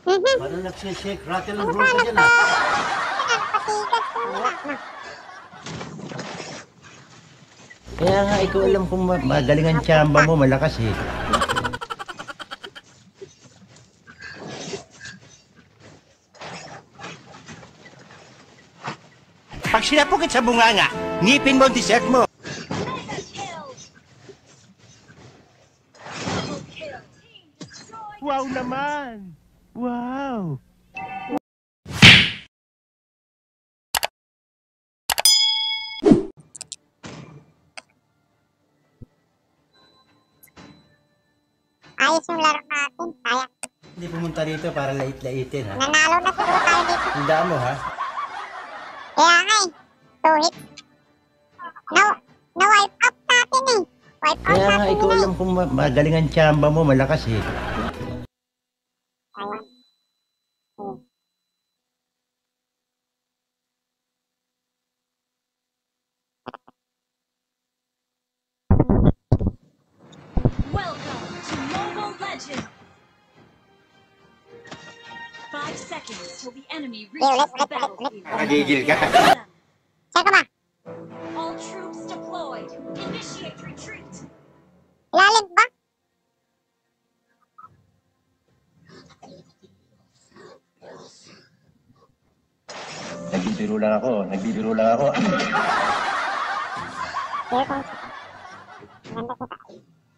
Parang nagsishake, rattle ang roll ka dyan ah. Kaya nga, ikaw alam kung magaling ang tsamba mo, malakas eh. Pag sinapukit sa bunganga, ngipin mo ang dessert mo. Wow naman! Wow! Ayos yung laro natin. Kaya. Hindi pumunta dito para lait-laitin ha. Nanalo na siguro tayo dito. Tandaan mo ha. Kaya nga eh. 2 hits. Na-wipe out natin eh. Wipe out Kaya nga, natin ikaw yun alam kung magaling ang tsamba mo, malakas eh. Ayan. Welcome to Mobile Legends! 5 seconds till the enemy reaches the battlefield. Nagigil ka. Saan ka ba? All troops deployed. Initiate retreat. Ilalim ba? Nagbibiro lang ako. Here comes. Ganda ko tayo.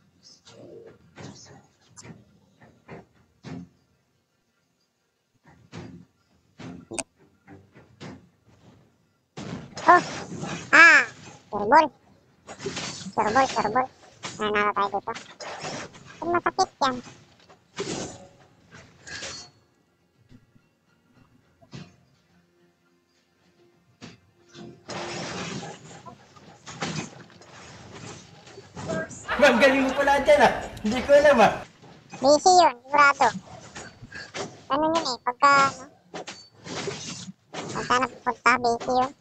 Oh! Ah! Surbol. Surbol. Nanalo tayo dito. Pero masakit yan. Ang galing mo pala dyan ah. Hindi ko alam ah. Busy yun, sigurado. Ganun yun eh, pagka, ano? Pagka napupunta, busy yun.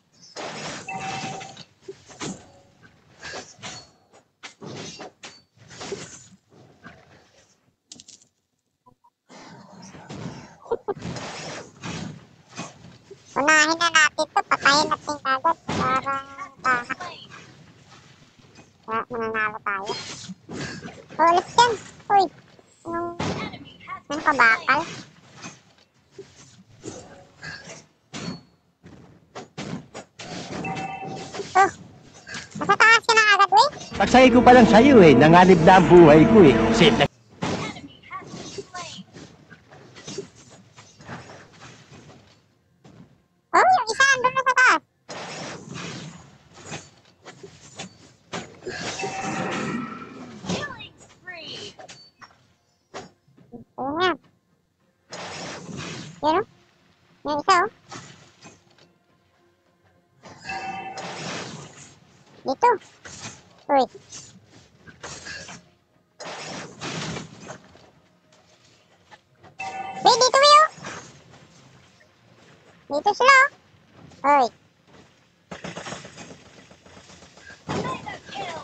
Unahin na natin to, patayin natin agad para mananalo tayo. Ulit yan. Uy, anong kabakal? Oh, nasa taas ka na agad, wey? Pagsay ko pa lang sa'yo eh. Nanganib na ang buhay ko eh. Save na. Oh, yung isa andun na sa taas. Killing spree. Ayun nga. Yun o. Yung isa o. Dito. Uy. Wait, dito wey o. Dito sila o. Uy. Mega kill.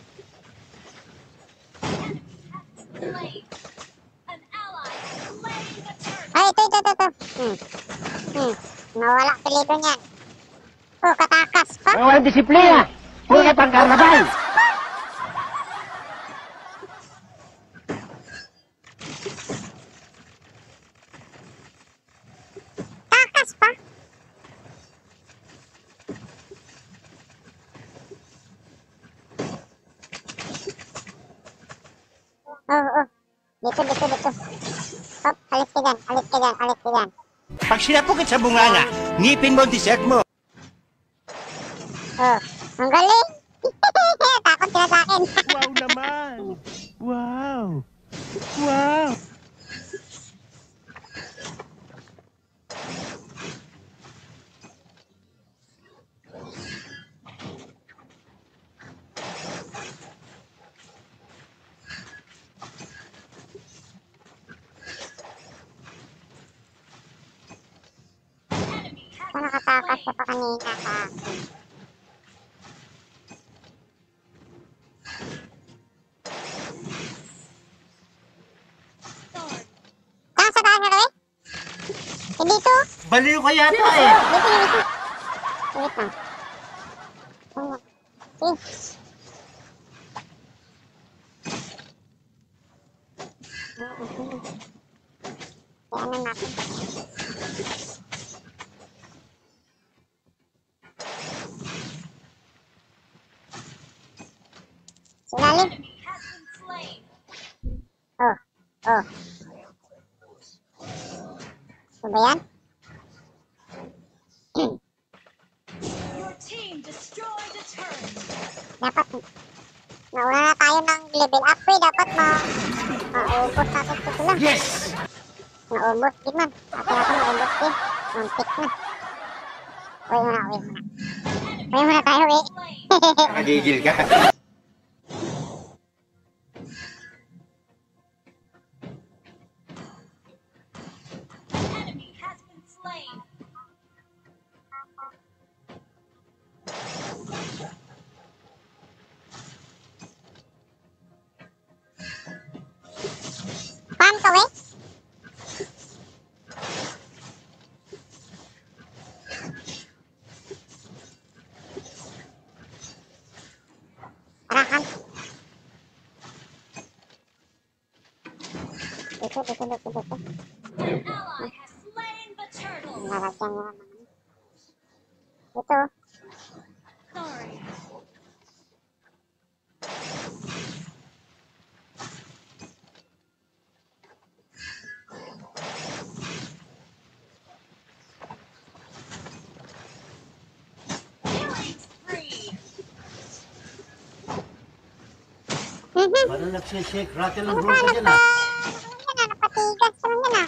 Slain. An ally has slain the turret. Ay, ito. Nawala pilido niyan. Oh, katakas pa. Walang disiplina. Puro ka pang karnabal. Takas pa. Oh. Dito. Hop, alis ka dyan. Pag sinapukit sa bunganga, ngipin mo ang dessert mo. Oh, ang galing. Takot sila sa akin. Wow naman. Wow. Saan nakatakas ka pa kanina sa akin? Sword. Saan sa taas na kami? Baliw ka yata eh. Dito yung isa. Wait lang. See? Kaya na natin. Silalim. Enemy has been slain. Oh. Oh. Ano ba yan? Your team destroyed a turret. Dapat nauna na tayo ng level up eh. Dapat maubos natin ito sila. Yes! Naubos din man. Ate ako naubos din. Muntik na. Uy muna, uy muna. Uy muna tayo eh. Slain. Nakagigil ka. Enemy has been slain. Pam ka eh. Tarakan. Dito. An ally has slain the turtle. Lalagyan nyo naman. Ito. Sorry. Killing spree. Parang nagsishake, rattle ang room ka dyan ah. Napatigas naman yan ah.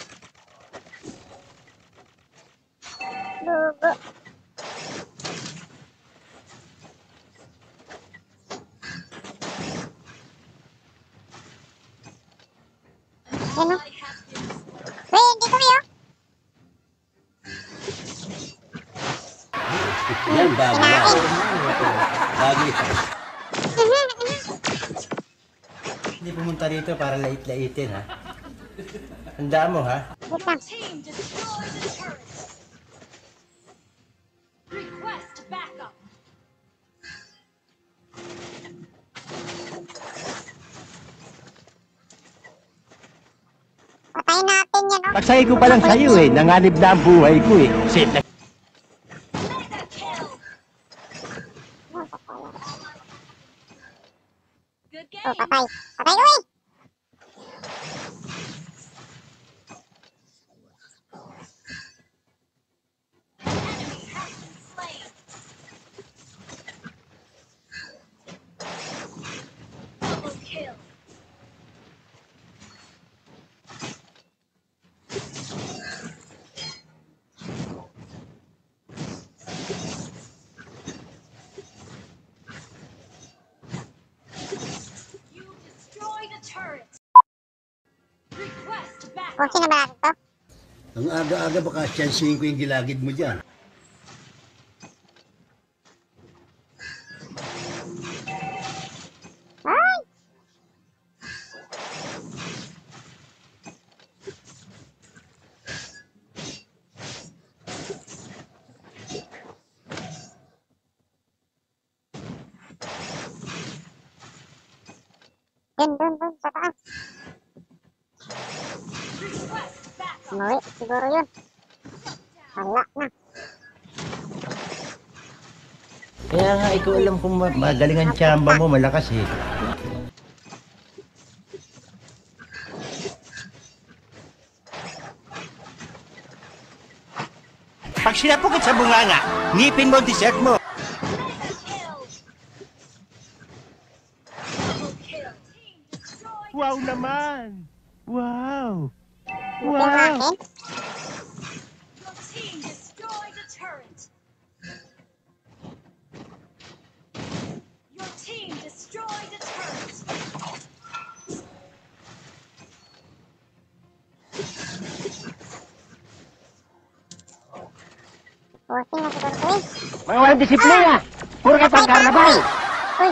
Bugo. Yan o. Ally has been Weh, hindi ko yun. Yan, bago yan. Bago ito. Hindi pumunta dito para lait-laitin ha. Handaan mo ha. Wait lang. team destroyed the turret. Request backup. Patayin natin yan o. Pagsay ko pa lang sa'yo eh. Nanganib na ang buhay ko eh. Safe na. Mega kill. Good game. Oh, patay. Patay ko eh. Enemy has been slain. Double kill. You destroyed a turret. Request backup. Pusin na ba natin to? Ang aga-aga baka siyansihin ko yung gilagid mo dyan. Ay! Dun, sa taas. Request backup. Umuwi, siguro yun. Wala na. Kaya nga ikaw alam kung magaling ang tsamba mo, malakas eh. Pag sinapukit sa bunganga, ngipin mo ang dessert mo. Mega kill. Double kill. Team destroyed. Wow naman! Wow! Butin natin. Your team destroyed a turret. Your team destroyed a turret. Pusin na siguro ko eh. Mga walang disiplina! Puro ka pang karnabal! Uy!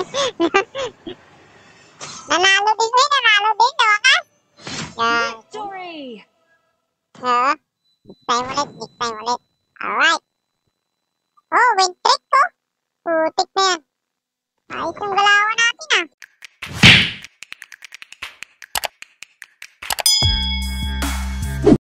Nanalo din, sa wakas. Yan. Victory. Oo. Next time ulit. Alright. Oh, win trick ko. Putik na yan. Ayos yung galaw.